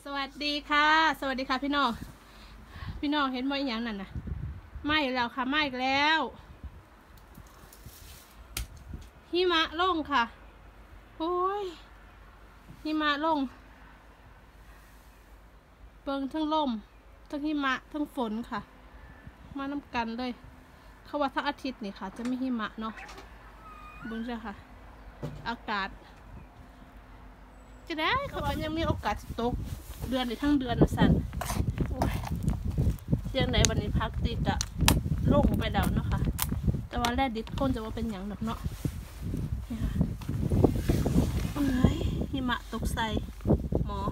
วัสดีค่ะสวัสดีค่ะพี่น้องเห็นไหมอย่างนั้นนะไหม้แล้วค่ะไหม้แล้วหิมะลงค่ะโอ้ยหิมะลงเบิ่งทั้งลมทั้งหิมะทั้งฝนค่ะมาน้ำกันเลยเขาว่าทั้งอาทิตย์นี่ค่ะจะไม่หิมะเนาะเบิ่งใช่ค่ะอากาศจะได้เขาว่ายังมีโอกาสตกเดือนหรือทั้งเดือนนะสันเสียงไหนวันนี้พักติดอะลงไปแล้วเนาะค่ะแต่ว่าแรกดิดก้นจะว่าเป็นอย่างหนักเนาะนี่ค่ะเอ้ยหิมะตกใส่หมอ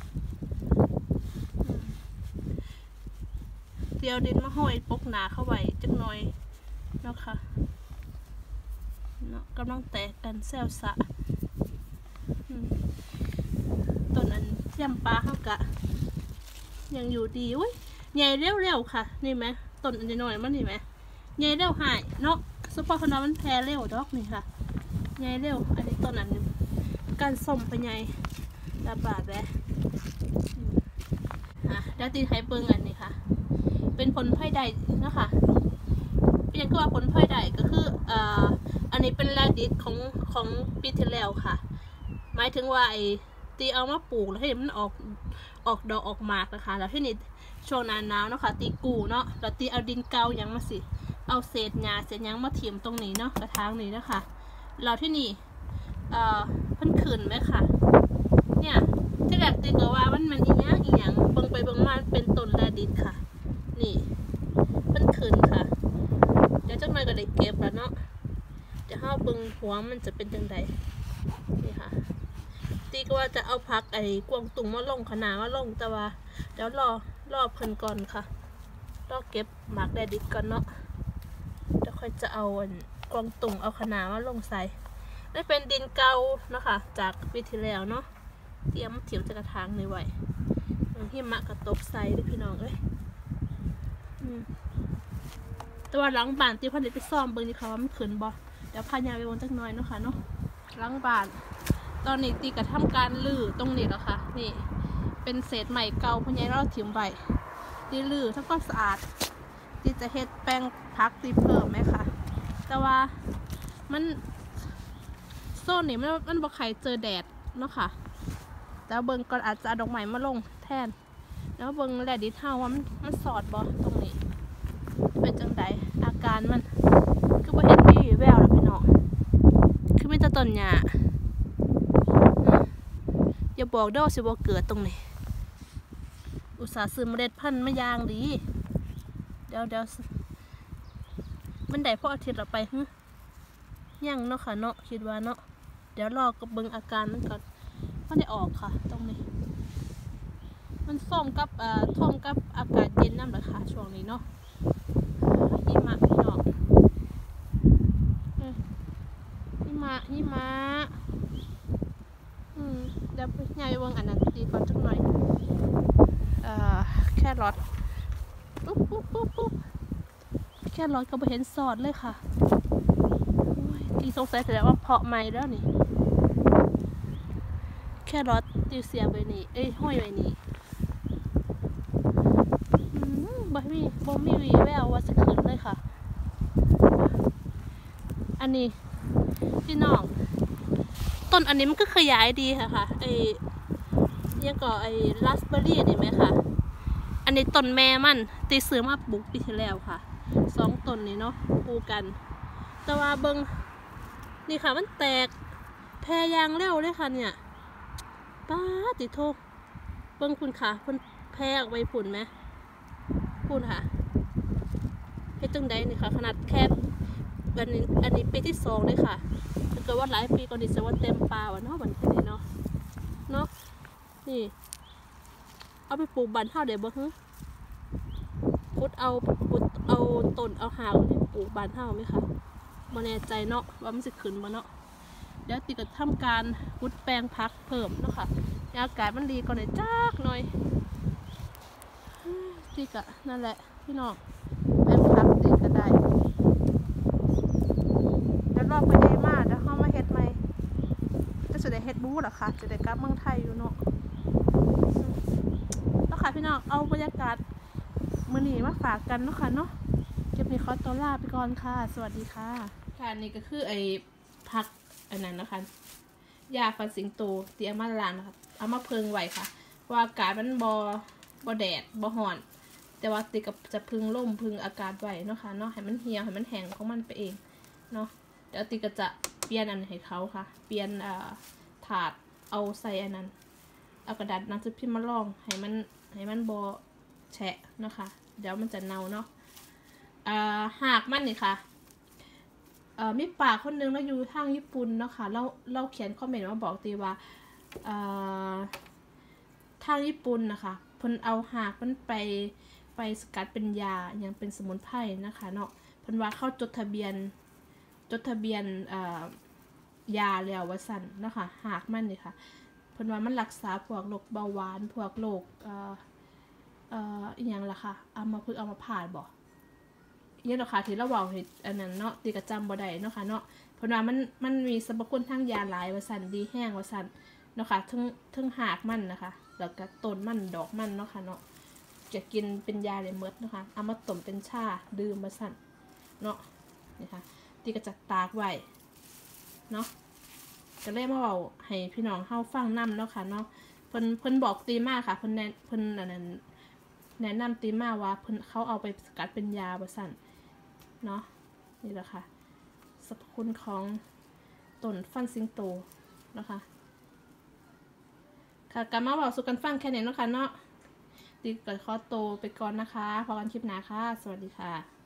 เดี๋ยวดินมาห้อยปกหนาเข้าไว้จักหน่อยเนาะค่ะเนาะกำลังแตกกันแซวสะต้นอันเทียมปลาเขากะยังอยู่ดีอุ้ยใหญ่เร็วๆค่ะนี่ไหมต้นอันน้อยมันนี่ไหมใหญ่เร็วหายเนาะซุปเปอร์คอนมันแพ้เร็วดอกนี่ค่ะใหญ่เร็วอันนี้ต้นอันนึงการส้มไปใหญ่ระบาดแล้วดาตีไฮเปิงอันนี้ค่ะเป็นผลพลอยได้นะคะเป็นอย่างที่ว่าผลพลอยได้ก็คืออันนี้เป็นแรดิสของปีที่แล้วค่ะหมายถึงว่าไอ้ตีเอามาปลูกแล้วให้มันออกดอกออกหมากนะคะแล้วที่นี่ช่วงหน้าเนาะค่ะตีกูเนาะแล้วตีเอาดินเกาอย่างมาสิเอาเศษหญ้าเศษยังมาเถียมตรงนี้เนาะกระถางนี้นะคะเราที่นี่เพิ่นขืนไหมค่ะเนี่ยที่แรกตีก็ว่ามันอีหยังเบิ่งไปเบิ่งมาเป็นต้นแรดิสค่ะนี่เพิ่นขืนค่ะเดี๋ยวจักหน่อยก็ได้เก็บแล้วเนาะเดี๋ยวเฮาเบิ่งหัวมันจะเป็นจังไดนี่ค่ะตีก็ว่าจะเอาพักไอ้กวางตุงมาลงขนาดมาลงแต่ว่าเดี๋ยวรอเพิ่นก่อนค่ะรอเก็บหมากแดดดิบก่อนเนาะเดี๋ยวค่อยจะเอากวางตุงเอาขนาดมาลงใส่ได้เป็นดินเก่าเนาะค่ะจากปีที่แล้วเนาะเตรียมเถียมจะกระถางในไว้หิมะกระตกใส่ด้วยพี่น้องเอ้ยแต่ว่าหลังบ้านตีพันธุ์ไปซ่อมเบิ่งดีค่ะว่ามันขืนบ่เดี๋ยวพายาไปวนจักหน่อยเนาะค่ะเนาะหลังบ้านตอนนี้ตีกระทำการลื้อตรงนี้แล้วค่ะนี่เป็นเศษใหม่เก่าพญาเราถิ่มใบตีลื้อทั้งความสะอาดตีจะเฮ็ดแป้งพักตีเพิ่มไหมค่ะแต่ว่ามันโซนนี่มันบ่ใครเจอแดดเนาะค่ะแต่เบิ่งก่อนอาจจะเอาดอกไม้มาลงแทนแล้วเบิ่งแลดิเท่าว่ามันสอดบ่ตรงนี้เป็นจังไดอาการมันคือบ่เห็นมีแววแล้วพี่น้องคือมีแต่ต้นหญ้าอย่าบอกเด้อสิบ่เกิดตรงนี้อุตส่าห์ซื้อเมล็ดพันธุ์มาอย่างดีเดี๋ยวมันได้พออาทิตย์ละไปยังเนาะค่ะเนาะคิดว่าเนาะเดี๋ยวรอกับเบิ่งอาการมันก่อนมันได้ออกค่ะตรงนี้มันส้มกับท่มกับอากาศเย็นนั่นแหละค่ะช่วงนี้เนาะหิมะพี่น้องหิมะเดี๋ยวใหญ่วงอันนั้นตีก่อนจักหน่อยแค่รอดปุ๊บแค่รอดก็ไปเห็นสอดเลยค่ะตีสงสัยแต่ว่าเพาะใหม่แล้วนี่แค่รอดตีเสียไปนี่ห้อยไปนี่บ่มีวีแววว่าจะขึ้นเลยค่ะอันนี้พี่น้องต้นอันนี้มันก็ขยายดีค่ะยังก็ราสเบอร์รี่นี่ไหมคะอันนี้ต้นแม่มันตีซื้อมาปลูกปีที่แล้วค่ะ2 ต้นนี้เนาะปลูกกันแต่ว่าเบิ้งนี่ค่ะมันแตกแพรยางเร็วเลยค่ะเนี่ยป้าติโทเบิ้งคุณค่ะมันแพรออกไปผุ่นไหมผุ่นค่ะเฮ็ดจังใดนี่ค่ะขนาดแค่อันนี้ปีที่2เลยค่ะถ้าเกิดว่าหลายปีก่อนดิจะว่าเต็มป่าวะเนาะเหมือนกันเนาะนี่เอาไปปลูกบ้านเฮาได้บ่ฮึพุดเอาต้นเอาหางที่ปลูกบ้านเฮาไหมคะบ่แน่ใจเนาะว่ามันสิขึ้นบ่เนาะเดี๋ยวติก็ทำการพุดแปลงพักเพิ่มเนาะค่ะอากาศมันดีก่อนจักหน่อยติกะนั่นแหละพี่น้องแปลงพักติก็ได้แล้วรอบไปได้มาแล้วเฮามาเฮ็ดใหม่จะได้เฮ็ดบู๊เหรอคะจะได้กลับเมืองไทยอยู่เนาะพี่น้องเอาบรรยากาศมื้อนี้มาฝากกันเนาะค่ะเนาะคลิปนี้ขอตัวลาไปก่อนค่ะสวัสดีค่ะค่ะนี่ก็คือไอ้ผักอันนั้นนะคะยาฟันสิงโตที่เอามาล้างนะคะเอามาเพิงไว้ค่ะว่าอากาศมันบ่แดดบ่ร้อนแต่ว่าติกับจะพึงล่มพึงอากาศไว้เนาะค่ะเนาะให้มันเหี่ยวให้มันแห้งของมันไปเองเนาะเดี๋ยวติก็จะเปลี่ยนอันให้เขาค่ะเปลี่ยนถาดเอาใส่อันนั้นเอากระดาษหนังสือพิมพ์มาลองให้มันบ่แฉะนะคะเดี๋ยวมันจะเน่าเนาะหากมันนี่ค่ะมีป่าคนนึงแล้วอยู่ทางญี่ปุ่นเนาะค่ะเราเขียนคอมเมนต์มาบอกตีว่าทางญี่ปุ่นนะคะเพิ่นเอาหากมันไปสกัดเป็นยาอย่างเป็นสมุนไพรนะคะเนาะเพิ่นว่าเข้าจดทะเบียนยาแล้วว่าสั่นนะคะหากมันนี่ค่ะเพิ่นว่ามันรักษาพวกโรคเบาหวานพวกโรคอีหยังล่ะค่ะเอามาผ่าบอกเนี่ยเนาะค่ะที่เราบอกให้อันนั้นเนาะตีกระจำบ่ได้เนาะค่ะเนาะเพราะว่ามันมีสรรพคุณทางยาหลายว่าสั่นดีแห้งว่าสั่นเนาะค่ะทั้งหากมันนะคะแล้วก็ต้นมันดอกมันเนาะค่ะเนาะจะกินเป็นยาเลยเมดนะคะเอามาต้มเป็นชาดื่มมาสั่นเนาะนี่ค่ะตีก็จะตากไว้เนาะก็เลยมาบอกให้พี่น้องเข้าฟังน้ำเนาะค่ะเนาะเพิ่นบอกตีมากค่ะเพิ่นอันนั้นแนะนำตีมาว่าเพิ่นเขาเอาไปสกัดเป็นยาว่าสั่นเนาะนี่แหละค่ะสรรพคุณของต้นฟันสิงโตนะคะค่ะกลับมาบอกสู่กันฟังแค่นี้เนาะค่ะเนาะดีก่อนขอโตไปก่อนนะคะพอกันคลิปหน้าค่ะสวัสดีค่ะ